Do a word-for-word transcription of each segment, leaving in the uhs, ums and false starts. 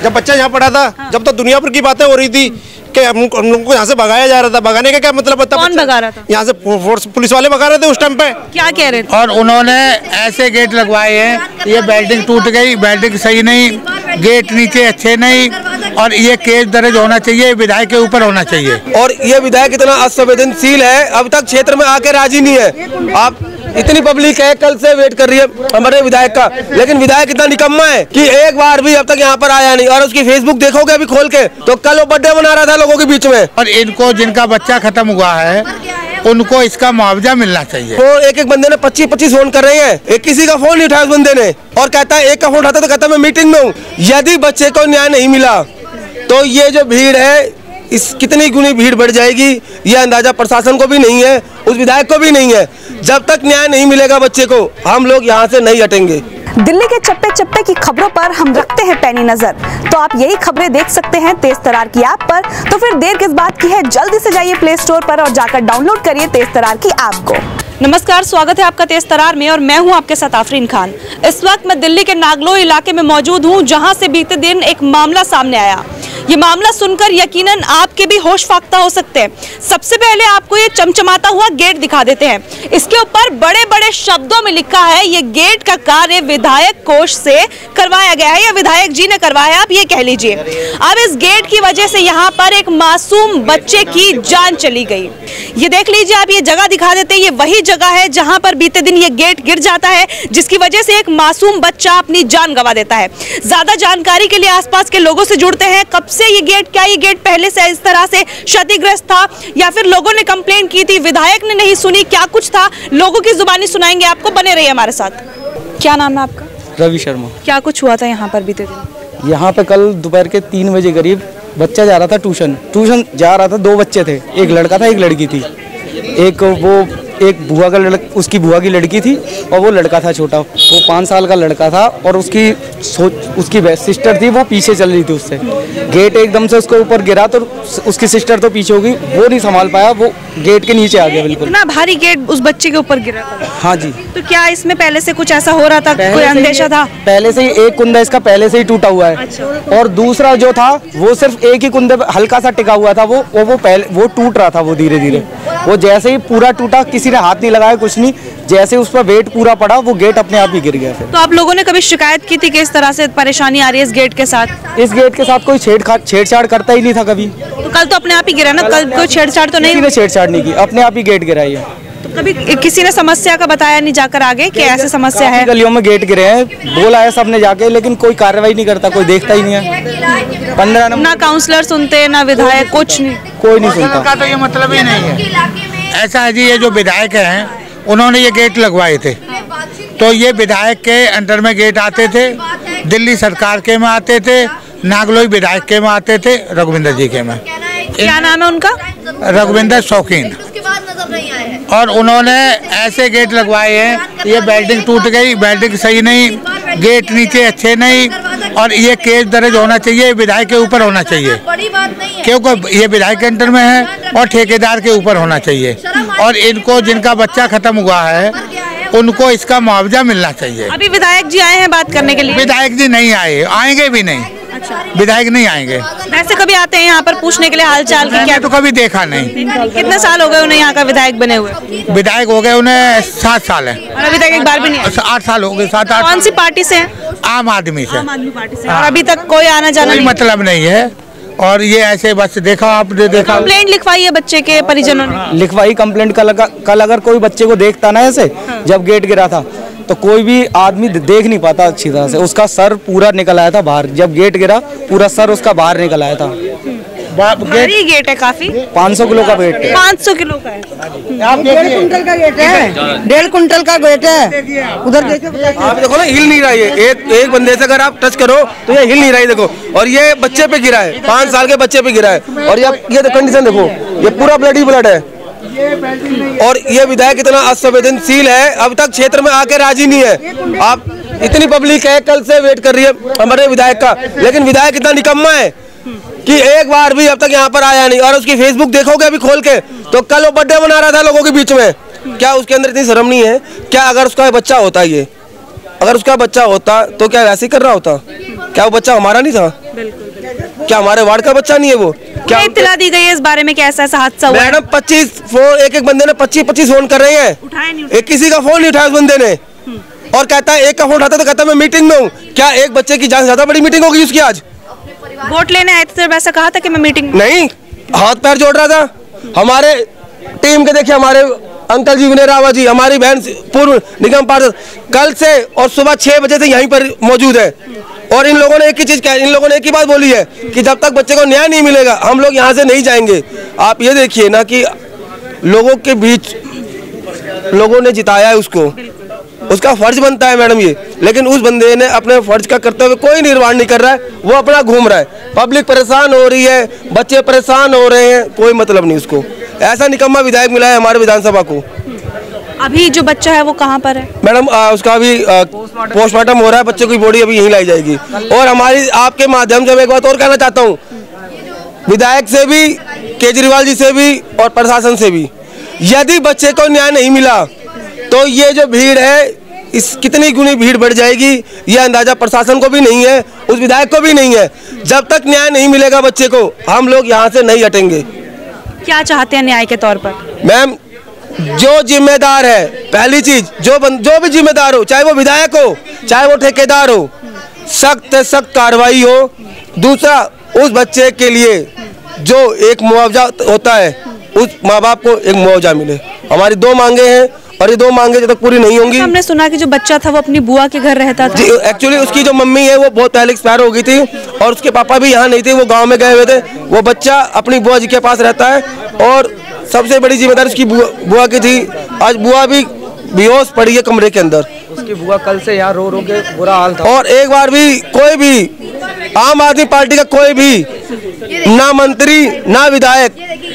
जब बच्चा यहाँ पढ़ा था, हाँ। जब तो दुनिया भर की बातें हो रही थी कि हम लोगों को यहाँ से भगाया जा रहा था। भगाने का क्या मतलब होता? कौन भगा रहा था? यहाँ से फोर्स पुलिस वाले भगा रहे थे उस टाइम पे। क्या कह रहे थे? और उन्होंने ऐसे गेट लगवाए हैं, ये बिल्डिंग टूट गई, बिल्डिंग सही नहीं, गेट नीचे अच्छे नहीं, और ये केस दर्ज होना चाहिए, विधायक के ऊपर होना चाहिए। और ये विधायक इतना असंवेदनशील है, अब तक क्षेत्र में आके राजी नहीं है। आप इतनी पब्लिक है, कल से वेट कर रही है हमारे विधायक का, लेकिन विधायक इतना निकम्मा है कि एक बार भी अब तक यहाँ पर आया नहीं। और उसकी फेसबुक देखोगे अभी खोल के, तो कल वो बर्थडे मना रहा था लोगों के बीच में। और इनको जिनका बच्चा खत्म हुआ है उनको इसका मुआवजा मिलना चाहिए। वो एक एक बंदे ने पच्चीस पच्चीस फोन कर रहे हैं, एक किसी का फोन नहीं उठाया उस बंदे ने, और कहता है एक का फोन उठाता तो कहता मैं मीटिंग में हूँ। यदि बच्चे को न्याय नहीं मिला तो ये जो भीड़ है, इस कितनी गुनी भीड़ बढ़ जाएगी, ये अंदाजा प्रशासन को भी नहीं है, उस विधायक को भी नहीं है। जब तक न्याय नहीं मिलेगा बच्चे को, हम लोग यहाँ से नहीं हटेंगे। दिल्ली के चप्पे चप्पे की खबरों पर हम रखते हैं पैनी नजर, तो आप यही खबरें देख सकते हैं तेज तरार की ऐप पर। तो फिर देर किस बात की है, जल्दी से जाइए प्ले स्टोर पर और जाकर डाउनलोड करिए तेज तरार की ऐप को। नमस्कार, स्वागत है आपका तेज तरार में और मैं हूं आपके साथ आफरीन खान। इस वक्त मैं दिल्ली के नागलो इलाके में मौजूद हूं, जहां से बीते दिन एक मामला सामने आया। ये मामला सुनकर यकीनन आपके भी होश फाख्ता हो सकते हैं। सबसे पहले आपको ये चमचमाता हुआ गेट दिखा देते हैं। इसके ऊपर बड़े बड़े शब्दों में लिखा है ये गेट का कार्य विधायक कोष से करवाया गया है या विधायक जी ने करवाया, आप ये कह लीजिए। अब इस गेट की वजह से यहाँ पर एक मासूम बच्चे की जान चली गई। ये देख लीजिए आप, ये जगह दिखा देते हैं, ये वही जगह है जहां पर बीते दिन ये गेट गिर जाता है, जिसकी वजह से एक मासूम बच्चा अपनी जान गंवा देता है। ज्यादा जानकारी के लिए आसपास के लोगों से जुड़ते हैं। कब से ये गेट, क्या ये गेट पहले से इस तरह से क्षतिग्रस्त था या फिर लोगों ने कंप्लेंट की थी, विधायक ने नहीं सुनी, क्या कुछ था, लोगों की जुबानी सुनाएंगे आपको, बने रहिए हमारे साथ। क्या नाम है आपका? रवि शर्मा। क्या कुछ हुआ था यहाँ पर बीते दिन? यहाँ पे कल दोपहर के तीन बजे करीब बच्चा जा रहा था ट्यूशन ट्यूशन जा रहा था। दो बच्चे थे, एक लड़का था एक लड़की थी। एक वो एक बुआ का लड़का, उसकी बुआ की लड़की थी, और वो लड़का था छोटा, वो पाँच साल का लड़का था, और उसकी सोच उसकी सिस्टर थी, वो पीछे चल रही थी उससे। गेट एकदम से उसके ऊपर गिरा तो उसकी सिस्टर तो पीछे हो गई, वो नहीं संभाल पाया, वो गेट के नीचे आ गया बिल्कुल। इतना भारी गेट उस बच्चे के ऊपर गिरा था? हाँ जी। तो क्या इसमें पहले से कुछ ऐसा हो रहा था, कोई अंदेशा था? पहले से ही एक कुंदा इसका पहले से ही टूटा हुआ है। अच्छा। और दूसरा जो था वो सिर्फ एक ही कुंदे पे हल्का सा टिका हुआ था, वो वो वो पहले वो टूट रहा था, वो धीरे धीरे वो जैसे ही पूरा टूटा, किसी ने हाथ नहीं लगाया, कुछ नहीं, जैसे उस पर वेट पूरा पड़ा वो गेट अपने आप ही गिर गया। फिर तो आप लोगों ने कभी शिकायत की थी कि इस तरह से परेशानी आ रही है इस गेट के साथ? इस गेट के साथ कोई छेड़छाड़ छेड़छाड़ करता ही नहीं था कभी। तो कल तो अपने आप ही गिरा ना, कल कोई छेड़छाड़ तो नहीं? किसी ने छेड़छाड़ नहीं की, अपने आप ही गेट गिरा है। तो कभी किसी ने समस्या का बताया नहीं जाकर आगे कि ऐसे समस्या है? गलियों में गेट गिरे हैं, बोला है सबने जाके, लेकिन कोई कार्रवाई नहीं करता, कोई देखता ही नहीं है। पंद्रह नंबर ना काउंसलर सुनते, ना विधायक, कुछ नहीं, कोई नहीं सुनता। का तो ये मतलब ही नहीं है। ऐसा है जी, ये जो विधायक हैं उन्होंने ये गेट लगवाए थे, तो ये विधायक के अंडर में गेट आते थे, दिल्ली सरकार के में आते थे, नागलोई विधायक के में आते थे, रघुविंदर जी के में। क्या नाम है उनका? रघुविंदर शौकीन। और उन्होंने ऐसे गेट लगवाए हैं, ये बिल्डिंग टूट गई, बिल्डिंग सही नहीं, गेट नीचे अच्छे नहीं, और ये केस दर्ज होना चाहिए, विधायक के ऊपर होना चाहिए, क्योंकि ये विधायक के अंडर में है और ठेकेदार के ऊपर होना चाहिए। और इनको जिनका बच्चा खत्म हुआ है उनको इसका मुआवजा मिलना चाहिए। अभी विधायक जी आए हैं बात करने के लिए? विधायक जी नहीं आए, आएंगे भी नहीं। अच्छा। विधायक नहीं आएंगे। वैसे कभी आते हैं यहाँ पर पूछने के लिए हाल चाल की? क्या तो कभी देखा नहीं। कितने साल हो गए उन्हें यहाँ का विधायक बने हुए? विधायक हो गए उन्हें सात साल है। और अभी तक एक बार भी नहीं? आठ साल हो गए, सात आठ। कौन सी पार्टी से है? आम आदमी से। आम आदमी पार्टी से। और अभी तक कोई आना जाना कोई मतलब नहीं है। और ये ऐसे बस देखा आपने देखा। कंप्लेंट लिखवाई है बच्चे के परिजनों ने? लिखवाई कंप्लेंट कल कल अगर कोई बच्चे को देखता ना ऐसे, जब गेट गिरा था, तो कोई भी आदमी देख नहीं पाता अच्छी तरह से। उसका सर पूरा निकल आया था बाहर, जब गेट गिरा पूरा सर उसका बाहर निकल आया था। भारी गेट है काफी, पाँच सौ किलो का वेट है। पाँच सौ किलो का है। डेढ़ कुंटल का गेट है, डेढ़ कुंटल का गेट है। उधर देखो, आप देखो ना, हिल नहीं रहा है। एक एक बंदे से अगर आप टच करो तो ये हिल नहीं रहा है। देखो, और ये बच्चे पे गिरा है, पाँच साल के बच्चे पे गिरा है। और ये ये कंडीशन देखो, ये पूरा ब्लड ही ब्लड है। और ये विधायक इतना असंवेदनशील है, अब तक क्षेत्र में आके राजी नहीं है। आप इतनी पब्लिक है, कल से वेट कर रही है हमारे विधायक का, लेकिन विधायक इतना निकम्मा है कि एक बार भी अब तक यहाँ पर आया नहीं। और उसकी फेसबुक देखोगे अभी खोल के, तो कल वो बर्थडे मना रहा था लोगों के बीच में। क्या उसके अंदर इतनी शर्म नहीं है? क्या अगर उसका बच्चा होता, ये अगर उसका बच्चा होता तो क्या वैसे ही कर रहा होता? क्या वो बच्चा हमारा नहीं था? क्या हमारे वार्ड का बच्चा नहीं है वो? क्या इत्तला दी गई है इस बारे में कि ऐसा ऐसा हादसा हुआ? मैडम पच्चीस फोन, एक एक बंदे ने पच्चीस पच्चीस फोन कर रहे हैं, उठाया नहीं? एक किसी का फोन नहीं उठाया उस बंदे ने, और कहता है एक का फोन उठाता तो कहता है मैं मीटिंग में हूँ। क्या एक बच्चे की जान से ज्यादा बड़ी मीटिंग होगी उसकी? आज वोट लेने आए थे वैसा कहा था कि मैं मीटिंग में नहीं, हाथ पैर जोड़ रहा था। हमारे टीम के देखिए, हमारे अंकल जी विनय रावत जी, हमारी बहन पूर्व निगम पार्षद कल से और सुबह छह बजे से यहीं पर मौजूद है, और इन लोगों ने एक ही चीज इन लोगों ने एक ही बात बोली है कि जब तक बच्चे को न्याय नहीं मिलेगा हम लोग यहाँ से नहीं जाएंगे। आप ये देखिए ना कि लोगों के बीच लोगों ने जिताया है उसको, उसका फर्ज बनता है मैडम ये, लेकिन उस बंदे ने अपने फर्ज का करते हुए कोई निर्वहन नहीं कर रहा है, वो अपना घूम रहा है। पब्लिक परेशान हो रही है, बच्चे परेशान हो रहे हैं, कोई मतलब नहीं उसको। ऐसा निकम्मा विधायक मिला है हमारे विधानसभा को। अभी जो बच्चा है वो कहाँ पर है मैडम? उसका अभी पोस्टमार्टम हो रहा है, बच्चे की बॉडी अभी यहीं लाई जाएगी। और हमारी आपके माध्यम से मैं एक बात और कहना चाहता हूँ, विधायक से भी, केजरीवाल जी से भी और प्रशासन से भी, यदि बच्चे को न्याय नहीं मिला तो ये जो भीड़ है इस कितनी गुनी भीड़ बढ़ जाएगी ये अंदाजा प्रशासन को भी नहीं है, उस विधायक को भी नहीं है। जब तक न्याय नहीं मिलेगा बच्चे को हम लोग यहाँ से नहीं हटेंगे। क्या चाहते हैं न्याय के तौर पर? मैम जो जिम्मेदार है, पहली चीज जो बन, जो भी जिम्मेदार हो, चाहे वो विधायक हो चाहे वो ठेकेदार हो, सख्त सख्त कार्रवाई हो। दूसरा, उस बच्चे के लिए जो एक मुआवजा होता है उस माँ बाप को एक मुआवजा मिले। हमारी दो मांगे हैं और ये दो मांगे जब तक पूरी नहीं होंगी। हमने सुना कि जो बच्चा था वो अपनी बुआ के घर रहता था। एक्चुअली उसकी जो मम्मी है वो बहुत पहले एक्सपायर हो गई थी और उसके पापा भी यहाँ नहीं थे, वो गांव में गए हुए थे। वो बच्चा अपनी बुआ जी के पास रहता है और सबसे बड़ी जिम्मेदारी उसकी बुआ, बुआ की थी। आज बुआ भी बेहोश पड़ी है कमरे के अंदर। उसकी बुआ कल से यहाँ रो रो के बुरा हाल था। और एक बार भी कोई भी आम आदमी पार्टी का कोई भी ना मंत्री ना विधायक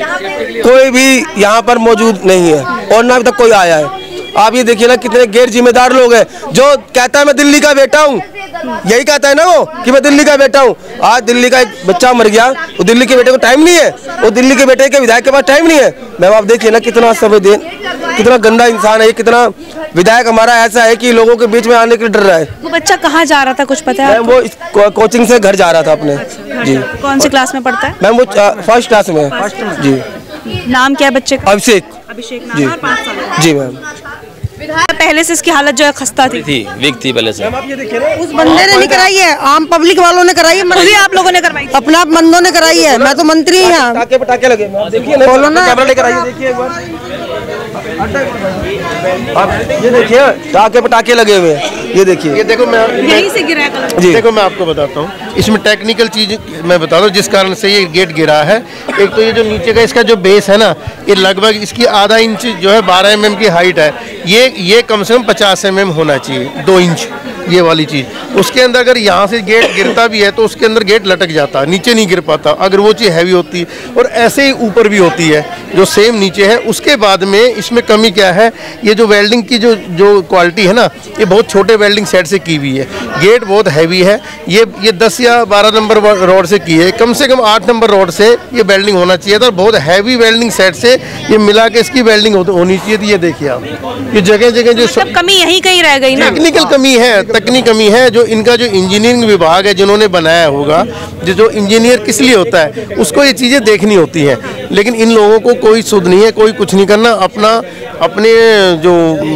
कोई भी यहाँ पर मौजूद नहीं है और ना अभी तक कोई आया है। आप ये देखिए ना कितने गैर जिम्मेदार लोग हैं। जो कहता है मैं दिल्ली का बेटा हूँ, यही कहता है ना वो कि मैं दिल्ली का बेटा हूँ। आज दिल्ली का एक बच्चा मर गया, वो दिल्ली के बेटे को टाइम नहीं है, वो दिल्ली के बेटे के विधायक के पास टाइम नहीं है। मैम आप देखिए ना कितना संवेदन, कितना गंदा इंसान है, कितना विधायक हमारा ऐसा है कि लोगों के बीच में आने के लिए डर रहा है। वो बच्चा कहाँ जा रहा था कुछ पता है? मैम वो को, कोचिंग से घर जा रहा था अपने। जी। कौन सी क्लास में पढ़ता है? मैम वो फर्स्ट क्लास में है। जी। नाम क्या है बच्चे का? अभिषेक। अभिषेक जी। नाम है, पाँच साल। जी मैम। पहले से इसकी हालत जो है खस्ता थी, थी वीक थी पहले से। उस बंदे ने नहीं कराई है, आम पब्लिक वालों ने कराई है। खुद आप लोगों ने करवाई? अपना बंदों ने कराई है। मैं तो मंत्री ही यहाँ। टाके पटाके लगे, देखिए ना, बोलो ना। कैमरा लेकर आइए, देखिए एक बार। आप ये देखिए टाके पटाके लगे हुए हैं, ये देखिए। ये देखो मैं यहीं से गिरा है कल। जी देखो मैं आपको बताता हूँ, इसमें टेक्निकल चीज मैं बता रहा हूँ जिस कारण से ये गेट गिरा है। एक तो ये जो नीचे का इसका जो बेस है ना, ये लगभग इसकी आधा इंच जो है बारह एम एम की हाइट है। ये ये कम से कम पचास एम एम होना चाहिए, दो इंच ये वाली चीज़। उसके अंदर अगर यहाँ से गेट गिरता भी है तो उसके अंदर गेट लटक जाता, नीचे नहीं गिर पाता अगर वो चीज़ हैवी होती। और ऐसे ही ऊपर भी होती है जो सेम नीचे है। उसके बाद में इसमें कमी क्या है, ये जो वेल्डिंग की जो जो क्वालिटी है ना, ये बहुत छोटे वेल्डिंग सेट से की हुई है। गेट बहुत हैवी है, ये ये दस या बारह नंबर रोड से की है, कम से कम आठ नंबर रोड से ये वेल्डिंग होना चाहिए था। बहुत हैवी वेल्डिंग सेट से ये मिला के इसकी वेल्डिंग होनी चाहिए थी। ये देखिए आप, ये जगह जगह जो सब कमी यहीं कहीं रह गई ना। टेक्निकल कमी है, तकनीकी कमी है। जो इनका जो इंजीनियरिंग विभाग है जिन्होंने बनाया होगा, जो जो इंजीनियर किस लिए होता है उसको ये चीज़ें देखनी होती हैं। लेकिन इन लोगों को कोई सुध नहीं है, कोई कुछ नहीं करना, अपना अपने जो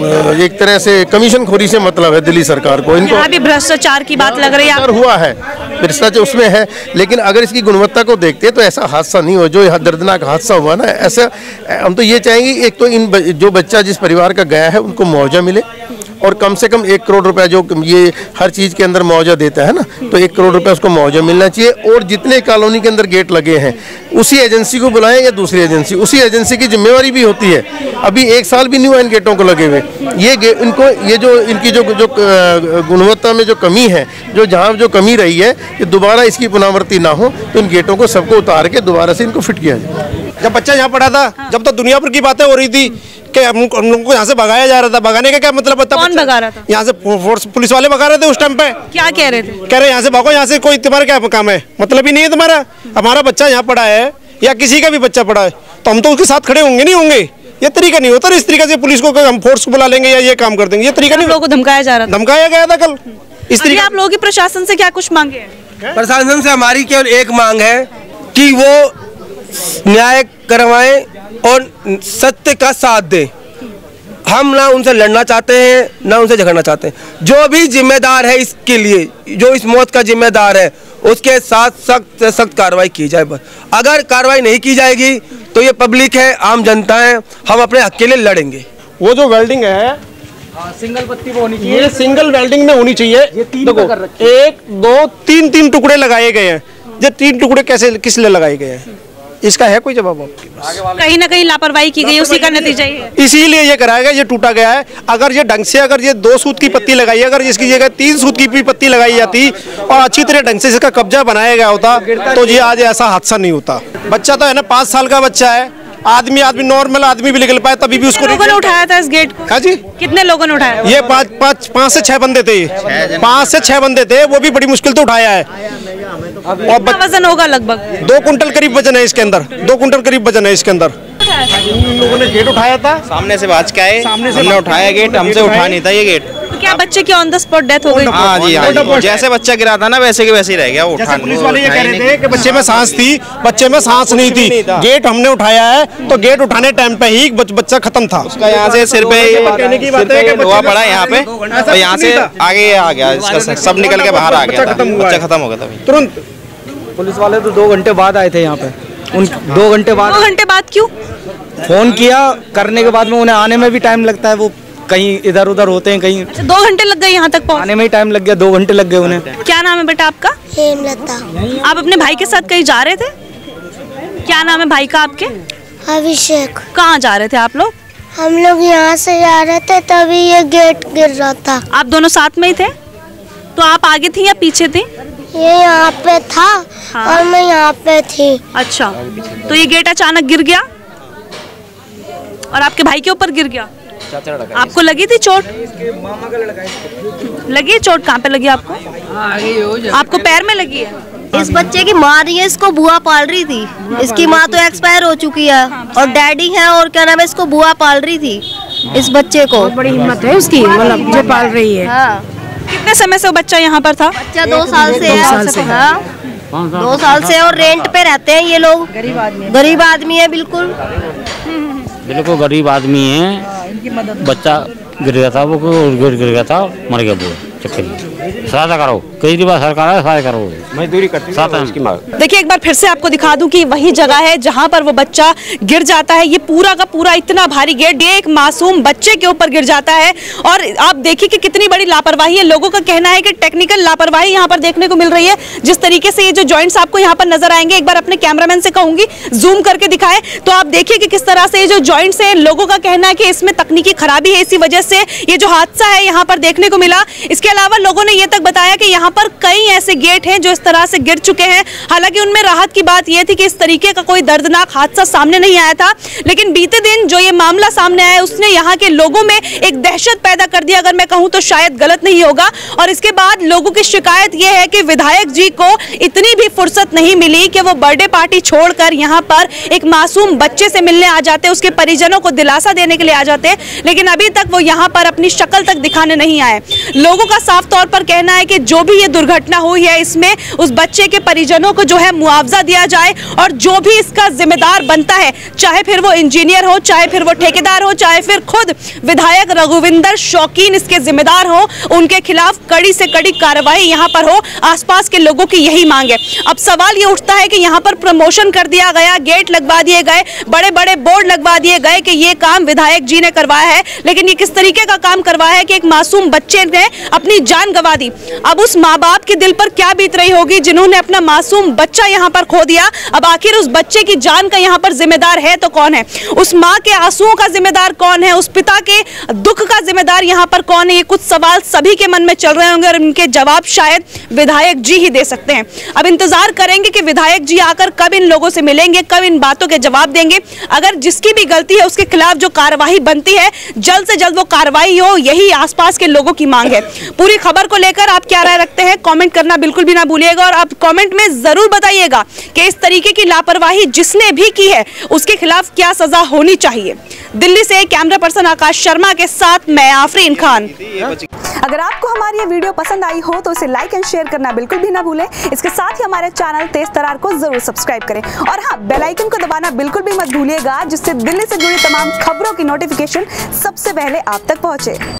एक तरह से कमीशन खोरी से मतलब है दिल्ली सरकार को। इनको यहाँ भी भ्रष्टाचार की बात लग रही है। हुआ है, भ्रष्टाचार उसमें है, लेकिन अगर इसकी गुणवत्ता को देखते तो ऐसा हादसा नहीं हुआ जो दर्दनाक हादसा हुआ ना। ऐसा हम तो ये चाहेंगे, एक तो इन जो बच्चा जिस परिवार का गया है उनको मुआवजा मिले और कम से कम एक करोड़ रुपया जो ये हर चीज़ के अंदर मुआवजा देता है ना, तो एक करोड़ रुपया उसको मुआवजा मिलना चाहिए। और जितने कॉलोनी के अंदर गेट लगे हैं उसी एजेंसी को बुलाएं या दूसरी एजेंसी, उसी एजेंसी की जिम्मेवारी भी होती है। अभी एक साल भी नहीं हुआ इन गेटों को लगे हुए। ये इनको ये जो इनकी जो जो गुणवत्ता में जो कमी है, जो जहाँ जो कमी रही है, कि दोबारा इसकी पुनरावृत्ति ना हो, तो इन गेटों को सबको उतार के दोबारा से इनको फिट किया जाए। जब बच्चा यहाँ पढ़ा था, जब तो दुनिया भर की बातें हो रही थी कि हम हम लोगों को यहाँ से भगाया जा रहा था। भगाने का क्या मतलब होता? कौन भगा रहा था? यहाँ से फोर्स पुलिस वाले भगा रहे थे उस टाइम पे। क्या कह रहे थे? कह रहे यहाँ से भागो, यहाँ से कोई तुम्हारा क्या काम है, मतलब ही नहीं है तुम्हारा। हमारा बच्चा यहाँ पढ़ा है या किसी का भी बच्चा पढ़ा है तो हम तो उसके साथ खड़े होंगे नहीं होंगे। ये तरीका नहीं होता इस तरीके से पुलिस को हम फोर्स को बुला लेंगे या ये काम कर देंगे, ये तरीका नहीं। लोगों को धमकाया जा रहा था, धमकाया गया था कल इस तरीके। आप लोगों की प्रशासन से क्या कुछ मांगे हैं? प्रशासन से हमारी केवल एक मांग है कि वो न्याय करवाएं और सत्य का साथ दें। हम ना उनसे लड़ना चाहते हैं ना उनसे झगड़ना चाहते हैं। जो भी जिम्मेदार है इसके लिए, जो इस मौत का जिम्मेदार है, उसके साथ सख्त से सख्त कार्रवाई की जाए। बस अगर कार्रवाई नहीं की जाएगी तो ये पब्लिक है, आम जनता है, हम अपने हक के लिए लड़ेंगे। वो जो वेल्डिंग है हाँ, सिंगल पत्ती वो होनी चाहिए, ये सिंगल वेल्डिंग में होनी चाहिए। ये तीन देखो, कर रखी है। एक दो तीन तीन टुकड़े लगाए गए हैं। ये तीन टुकड़े कैसे किस लिए लगाए गए हैं, इसका है कोई जवाब आपके पास? कहीं ना कहीं लापरवाही की गई, उसी का नतीजा ही है। इसीलिए ये कराया गया, ये टूटा गया है। अगर ये ढंग से अगर ये दो सूत की पत्ती लगाई, अगर इसकी जगह तीन सूत की भी पत्ती लगाई जाती और अच्छी तरह ढंग से इसका कब्जा बनाया गया होता तो ये आज ऐसा हादसा नहीं होता। बच्चा तो है ना, पाँच साल का बच्चा है। आदमी आदमी नॉर्मल आदमी भी निकल पाए तभी भी उसको लोगों ने उठाया था इस गेट को? हाँ जी, कितने लोगों ने उठाया? ये पाँच पाँच पाँच से छह बंदे थे, पाँच से छह बंदे थे, वो भी बड़ी मुश्किल से उठाया है। और वजन होगा लगभग दो कुंटल करीब वजन है इसके अंदर, दो कुंटल करीब वजन है इसके अंदर। लोगों ने गेट उठाया था, सामने से बाज के आए, हमने उठाया गेट, हमसे उठा नहीं था ये गेट। तो क्या बच्चे की ऑन द स्पॉट डेथ हो गई? हाँ जी, हाँ जी, जैसे बच्चा गिरा था ना वैसे के वैसे ही रह गया। वो उठा पुलिस वाले ये कह रहे थे कि बच्चे में सांस थी, बच्चे में सांस नहीं थी। गेट हमने उठाया है तो गेट उठाने टाइम पे ही बच्चा खत्म था। उसका यहाँ से सिर पे हुआ पड़ा यहाँ पे और यहाँ से आगे आ गया, इसका सब निकल के बाहर आ गया, बच्चा खत्म हो गया था तुरंत। पुलिस वाले तो दो घंटे बाद आए थे यहाँ पे। उन दो घंटे बाद दो घंटे बाद क्यों? फोन किया, करने के बाद में उन्हें आने में भी टाइम लगता है, वो कहीं इधर उधर होते हैं कहीं। अच्छा, दो घंटे लग गए यहाँ तक पहुँचने आने में ही टाइम लग गया, दो घंटे लग गए उन्हें। क्या नाम है बेटा आपका? हेमलता। आप अपने भाई के साथ कहीं जा रहे थे? क्या नाम है भाई का आपके? अभिषेक। कहाँ जा रहे थे आप लोग? हम लोग यहाँ से जा रहे थे तभी ये गेट गिर रहा था। आप दोनों साथ में ही थे? तो आप आगे थी या पीछे थी? ये यहाँ पे था। हाँ। और मैं यहाँ पे थी। अच्छा, तो ये गेट अचानक गिर गया और आपके भाई के ऊपर गिर गया। आपको लगी थी चोट? लगी चोट? कहाँ पे लगी आपको? आपको पैर में लगी है? इस बच्चे की माँ रही है, इसको बुआ पाल रही थी। इसकी माँ तो एक्सपायर हो चुकी है और डैडी है और क्या नाम है, इसको बुआ पाल रही थी इस बच्चे को। बड़ी हिम्मत है उसकी, मतलब जो पाल रही है। हाँ। कितने समय से वो बच्चा यहाँ पर था? बच्चा दो साल से है। साल से। हाँ, दो साल से और रेंट पे रहते हैं ये लोग। गरीब आदमी गरीब आदमी है, बिल्कुल बिल्कुल गरीब आदमी है। बच्चा गिर गया था, वो गिर गिर गया था, मर गया वो चक्कर में। सहायता करो, कई बार सरकार है, सहायता करो, मजदूरी करती है उसकी मांग। देखिए एक बार फिर से आपको दिखा दूं कि वही जगह है जहां पर वो बच्चा गिर जाता है। ये पूरा का पूरा इतना भारी गेट ये एक मासूम बच्चे के ऊपर गिर जाता है और आप देखिए कि कितनी बड़ी लापरवाही है। लोगों का कहना है कि टेक्निकल लापरवाही यहाँ पर देखने को मिल रही है। जिस तरीके से ये जो जॉइंट्स आपको यहाँ पर नजर आएंगे, एक बार अपने कैमरामैन से कहूंगी जूम करके दिखाएं तो आप देखिए कि किस तरह से ये जो जॉइंट्स है, लोगों का कहना है कि इसमें तकनीकी खराबी है, इसी वजह से ये जो हादसा है यहाँ पर देखने को मिला। इसके अलावा लोगों ने ये तक बताया कि यहाँ पर कई ऐसे गेट हैं जो इस तरह से गिर चुके हैं। हालांकि उनमें राहत की बात यह थी कि इस तरीके का कोई दर्दनाक हादसा सामने नहीं आया था, लेकिन बीते दिन जो ये मामला सामने आया उसने यहाँ के लोगों में एक दहशत पैदा कर दिया, अगर मैं कहूँ तो शायद गलत नहीं होगा। और इसके बाद लोगों की शिकायत यह है कि विधायक जी को इतनी भी फुर्सत नहीं मिली कि वो बर्थडे पार्टी छोड़कर यहाँ पर एक मासूम बच्चे से मिलने आ जाते, उसके परिजनों को दिलासा देने के लिए आ जाते, लेकिन अभी तक वो यहाँ पर अपनी शक्ल तक दिखाने नहीं आए। लोगों का साफ तौर पर कहना है कि जो भी ये दुर्घटना हुई है इसमें उस बच्चे के परिजनों को जो है मुआवजा दिया जाए और जो भी इसका जिम्मेदार बनता है, चाहे फिर वो इंजीनियर हो, चाहे फिर वो ठेकेदार हो, चाहे फिर खुद विधायक रघुविंदर शौकीन इसके जिम्मेदार हो, उनके खिलाफ कड़ी से कड़ी कार्रवाई यहाँ पर हो। आसपास के लोगों की यही मांग है। अब सवाल ये उठता है कि यहाँ पर प्रमोशन कर दिया गया, गेट लगवा दिए गए, बड़े बड़े बोर्ड लगवा दिए गए कि ये काम विधायक जी ने करवाया है, लेकिन ये किस तरीके का काम करवाया है कि एक मासूम बच्चे ने अपनी जान गंवा दी। अब उस माँ बाप के दिल पर क्या बीत रही होगी जिन्होंने अपना मासूम बच्चा यहाँ पर खो दिया। अब आखिर उस बच्चे की जान का यहाँ पर जिम्मेदार है तो कौन है? उस माँ के आंसुओं का जिम्मेदार कौन है? उस पिता के दुख का जिम्मेदार यहाँ पर कौन है? ये कुछ सवाल सभी के मन में चल रहे होंगे और उनके जवाब शायद विधायक जी ही दे सकते हैं। अब इंतजार करेंगे कि विधायक जी आकर कब इन लोगों से मिलेंगे, कब इन बातों के जवाब देंगे। अगर जिसकी भी गलती है उसके खिलाफ जो कार्रवाई बनती है, जल्द से जल्द वो कार्रवाई हो, यही आसपास के लोगों की मांग है। पूरी खबर को लेकर आप क्या राय रखते हैं, कमेंट करना बिल्कुल भी ना भूलिएगा। और आप कमेंट में जरूर बताइएगा कि इस तरीके की लापरवाही जिसने भी की है उसके खिलाफ क्या सजा होनी चाहिए। दिल्ली से कैमरा पर्सन आकाश शर्मा के साथ मैं आफरीन खान। अगर आपको हमारी ये वीडियो पसंद आई हो तो इसे लाइक एंड शेयर करना बिल्कुल भी ना भूलें। इसके साथ ही हमारे चैनल तेज तरार को जरूर सब्सक्राइब करें और हाँ, बेल आइकन को दबाना बिल्कुल भी मत भूलिएगा, जिससे दिल्ली से जुड़ी तमाम खबरों की नोटिफिकेशन सबसे पहले आप तक पहुंचे।